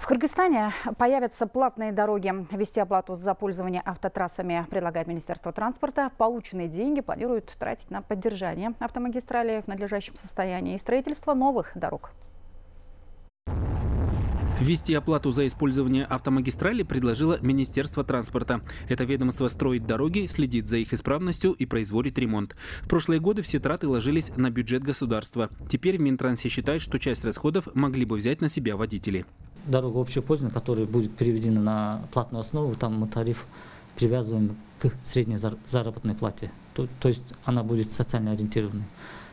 В Кыргызстане появятся платные дороги. Ввести оплату за пользование автотрассами предлагает Министерство транспорта. Полученные деньги планируют тратить на поддержание автомагистралей в надлежащем состоянии и строительство новых дорог. Ввести оплату за использование автомагистрали предложило Министерство транспорта. Это ведомство строит дороги, следит за их исправностью и производит ремонт. В прошлые годы все траты ложились на бюджет государства. Теперь в Минтрансе считают, что часть расходов могли бы взять на себя водители. Дорога общего пользования, которая будет переведена на платную основу, там мы тариф привязываем к средней заработной плате. То есть она будет социально ориентированной.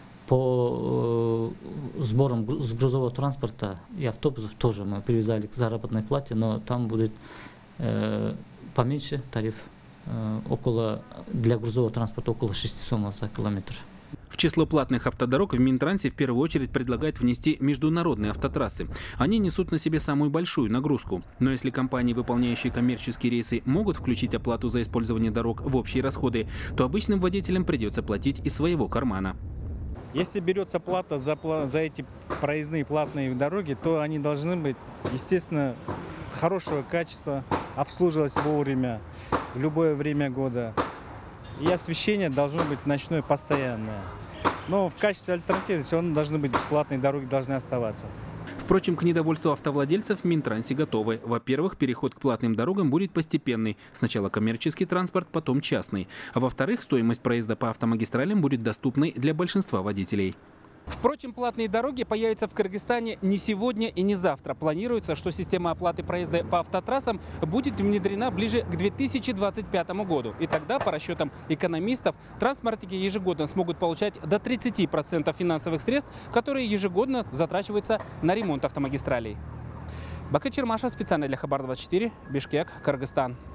По сборам с грузового транспорта и автобусов тоже мы привязали к заработной плате, но там будет поменьше тариф, для грузового транспорта около 6 сомов за километр. В число платных автодорог в Минтрансе в первую очередь предлагают внести международные автотрассы. Они несут на себе самую большую нагрузку. Но если компании, выполняющие коммерческие рейсы, могут включить оплату за использование дорог в общие расходы, то обычным водителям придется платить из своего кармана. Если берется плата за эти проездные платные дороги, то они должны быть, естественно, хорошего качества, обслуживать вовремя, в любое время года. И освещение должно быть ночное постоянное. Но в качестве альтернативы все равно должны быть бесплатные дороги, должны оставаться. Впрочем, к недовольству автовладельцев в Минтрансе готовы. Во-первых, переход к платным дорогам будет постепенный. Сначала коммерческий транспорт, потом частный. А во-вторых, стоимость проезда по автомагистралям будет доступной для большинства водителей. Впрочем, платные дороги появятся в Кыргызстане не сегодня и не завтра. Планируется, что система оплаты проезда по автотрассам будет внедрена ближе к 2025 году. И тогда, по расчетам экономистов, транспортники ежегодно смогут получать до 30% финансовых средств, которые ежегодно затрачиваются на ремонт автомагистралей. Бакыт Чермашев, специально для Хабар 24, Бишкек, Кыргызстан.